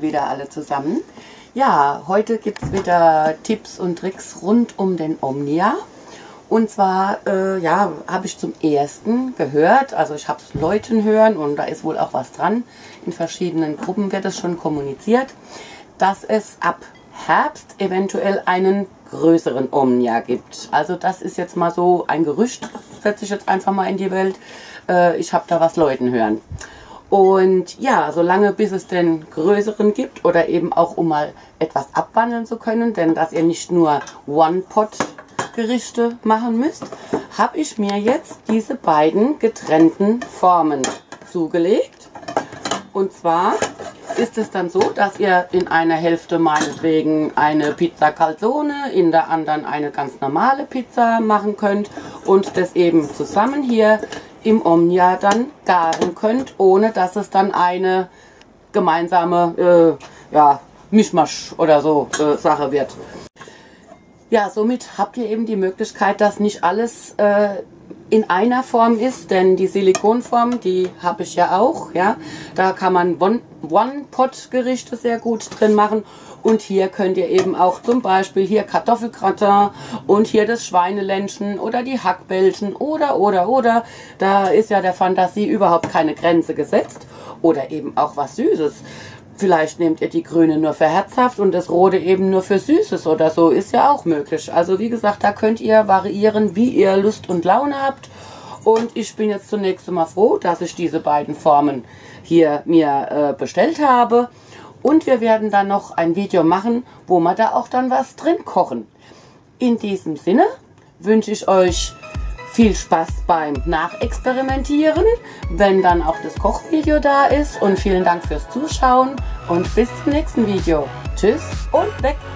wieder alle zusammen. Ja, heute gibt es wieder Tipps und Tricks rund um den Omnia. Und zwar, ja, habe ich zum ersten gehört, also ich habe es Leuten hören und da ist wohl auch was dran. In verschiedenen Gruppen wird es schon kommuniziert, dass es ab Herbst eventuell einen größeren Omnia gibt. Also das ist jetzt mal so ein Gerücht, setze ich jetzt einfach mal in die Welt. Ich habe da was Leuten hören. Und ja, solange bis es den größeren gibt oder eben auch um mal etwas abwandeln zu können, denn dass ihr nicht nur One-Pot-Gerichte machen müsst, habe ich mir jetzt diese beiden getrennten Formen zugelegt. Und zwar ist es dann so, dass ihr in einer Hälfte meinetwegen eine Pizza Calzone, in der anderen eine ganz normale Pizza machen könnt und das eben zusammen hier im Omnia dann garen könnt, ohne dass es dann eine gemeinsame ja, Mischmasch oder so Sache wird. Ja, somit habt ihr eben die Möglichkeit, dass nicht alles in einer Form ist, denn die Silikonform, die habe ich ja auch, ja. Da kann man One-Pot-Gerichte sehr gut drin machen und hier könnt ihr eben auch zum Beispiel hier Kartoffelgratin und hier das Schweineländchen oder die Hackbällchen oder. Da ist ja der Fantasie überhaupt keine Grenze gesetzt oder eben auch was Süßes. Vielleicht nehmt ihr die grüne nur für herzhaft und das rote eben nur für Süßes oder so, ist ja auch möglich. Also wie gesagt, da könnt ihr variieren, wie ihr Lust und Laune habt. Und ich bin jetzt zunächst einmal froh, dass ich diese beiden Formen hier mir bestellt habe. Und wir werden dann noch ein Video machen, wo wir da auch dann was drin kochen. In diesem Sinne wünsche ich euch viel Spaß beim Nachexperimentieren, wenn dann auch das Kochvideo da ist. Und vielen Dank fürs Zuschauen und bis zum nächsten Video. Tschüss und weg!